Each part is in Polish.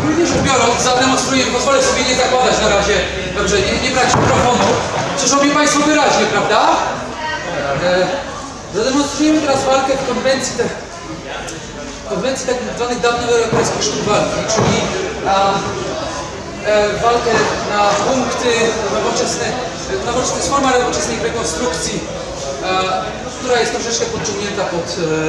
Ogólnie rzecz biorąc, zademonstruję, pozwolę sobie nie zakładać na razie, dobrze, nie brać mikrofonu. Przecież robią Państwo wyraźnie, prawda? Zademonstrujemy teraz walkę w konwencji tak zwanych dawnoeuropejskich sztuk walki, czyli walkę na punkty nowoczesne, to jest forma nowoczesnej rekonstrukcji, która jest troszeczkę podciągnięta pod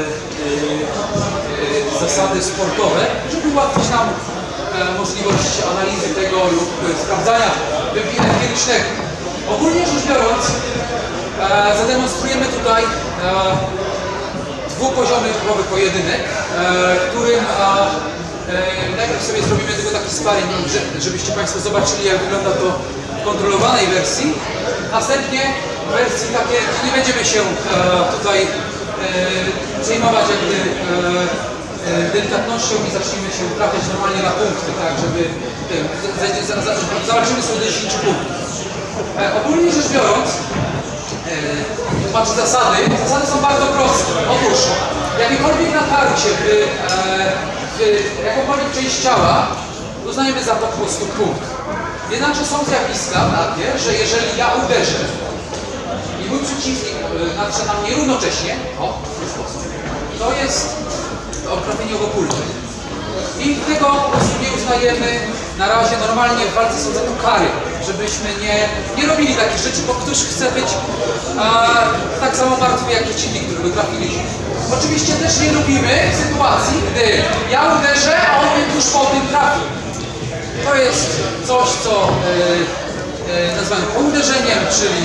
zasady sportowe, żeby ułatwić nam możliwość analizy tego lub sprawdzania wyniku empirycznego. Ogólnie rzecz biorąc, zademonstrujemy tutaj dwupoziomy próbowy pojedynek, w którym najpierw sobie zrobimy tylko taki sparring, żebyście Państwo zobaczyli, jak wygląda to w kontrolowanej wersji. Następnie w wersji takiej, gdzie nie będziemy się tutaj przejmować jakby delikatnością i zaczniemy się trafiać normalnie na punkty, tak, żeby zobaczymy sobie do 10 punktów. Ogólnie rzecz biorąc, macie zasady. Zasady są bardzo proste. Otóż, jakiekolwiek natarcie w jakąkolwiek część ciała uznajemy za to po prostu punkt. Jednakże są zjawiska takie, że jeżeli ja uderzę i mój przeciwnik natrze na mnie równocześnie, w ten sposób, to jest trafienie obopólne. I tego po prostu nie uznajemy na razie. Normalnie w walce są za to kary, żebyśmy nie robili takich rzeczy, bo ktoś chce być tak samo martwy jak przeciwnik, którego trafiliśmy. Oczywiście też nie lubimy sytuacji, gdy ja uderzę, a on mnie tuż po tym trafi. To jest coś, co nazywamy uderzeniem, czyli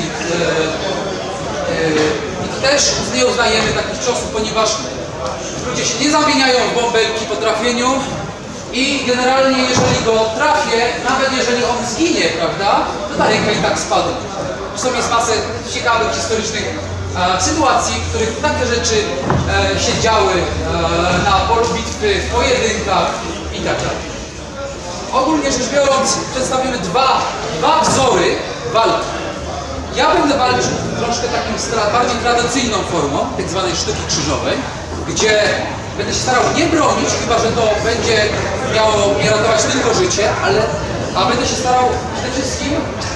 też nie uznajemy takich ciosów, ponieważ ludzie się nie zamieniają w bąbelki po trafieniu i generalnie jeżeli go trafię, nawet jeżeli on zginie, prawda, to ta ręka i tak spadnie. Zresztą jest masę ciekawych, historycznych sytuacji, w których takie rzeczy się działy na polu bitwy, w pojedynkach i tak dalej. Ogólnie rzecz biorąc, przedstawimy dwa wzory walki. Ja będę walczył troszkę taką bardziej tradycyjną formą, tak zwanej sztuki krzyżowej, gdzie będę się starał nie bronić, chyba że to będzie miało mnie ratować tylko życie, a będę się starał przede wszystkim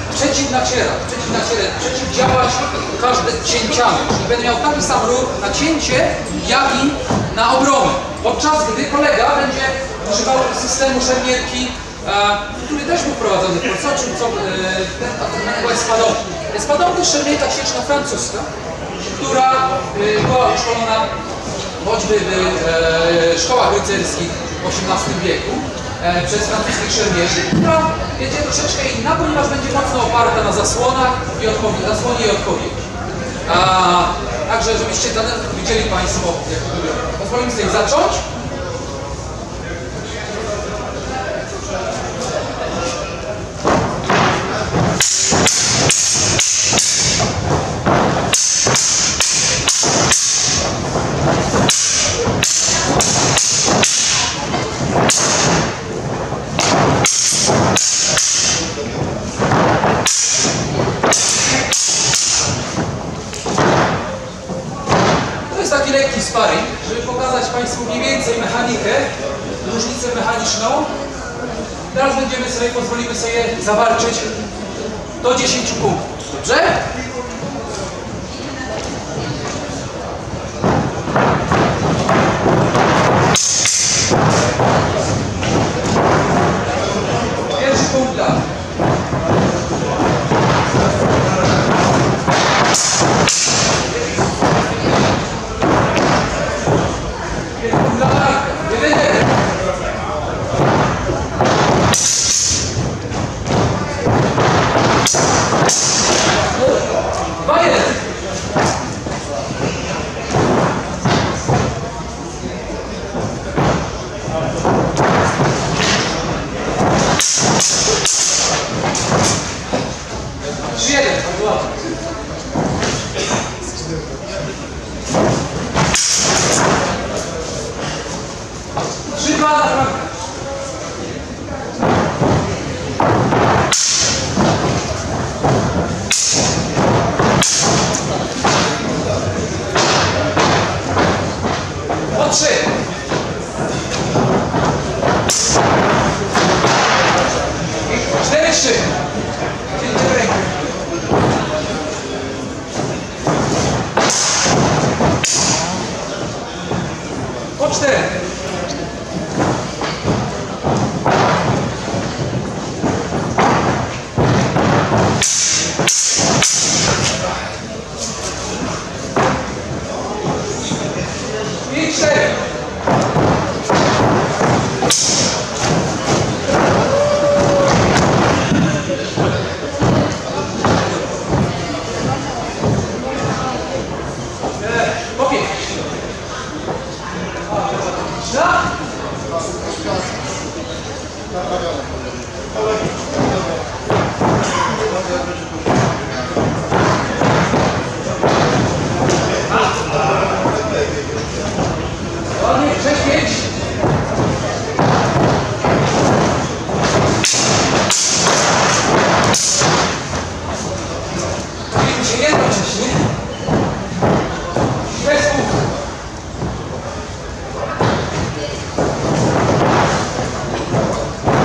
przeciwdziałać każde cięciami. Czyli będę miał taki sam ruch na cięcie, jak i na obronę. Podczas gdy kolega będzie używał systemu szermierki, który też był wprowadzony w Polsce, o czym ten espadon. Espadon to szermierka sieczna francuska, która była uszkolona choćby w szkołach rycerskich w XVIII wieku przez francuskich szermierzy, która będzie troszeczkę inna, ponieważ będzie mocno oparta na zasłonie i odpowiedzi. Także żebyście widzieli Państwo, jak to wygląda. Pozwolimy sobie zacząć. To jest taki lekki sparring, żeby pokazać Państwu mniej więcej mechanikę, różnicę mechaniczną. Teraz pozwolimy sobie zawalczyć do 10 punktów. Dobrze? Pierwszy punkt dla.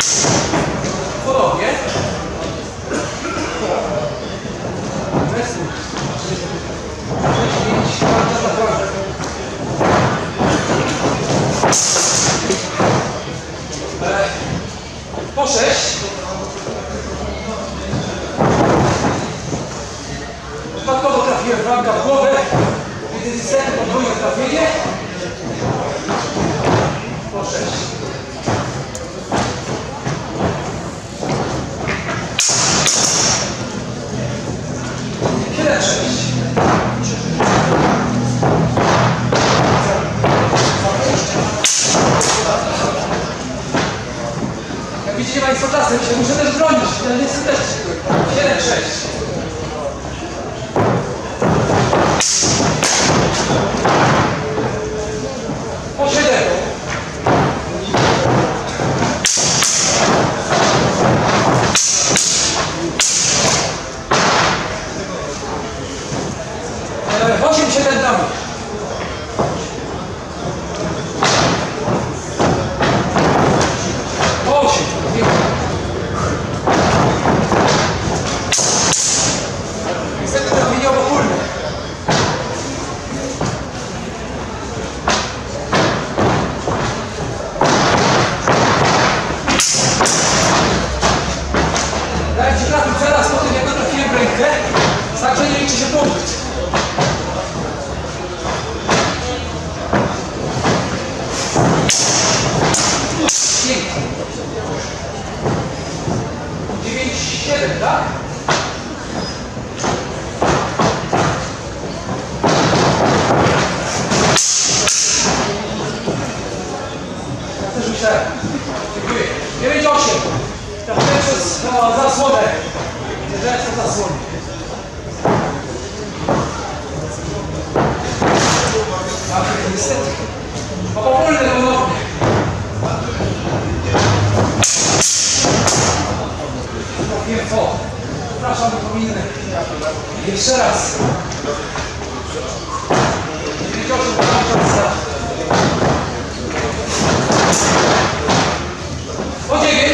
Podobnie. Po 6. Przypadkowo trafiłem bramka w głowę, więc niestety podwójne trafienie. Po 6. Jak widzicie Państwo, czasem się muszę też bronić, ale nie chcę też 7-6. Po 7. E, 8-7 damy. Niestety trafienie obopólne. Jak ci trafił zaraz po tym, jak trafiłem w rękę, także nie liczy się punkt. Pięknie. 9-7, tak? Ja też myślałem. Dziękuję. 9-8. Trafiłem przez zasłonę. Zjeżdżałem z tej zasłony. Tak, niestety. Obopólne ponownie. Wiem co. Przepraszam, wypominę. Jeszcze raz. 9-8. Po 9.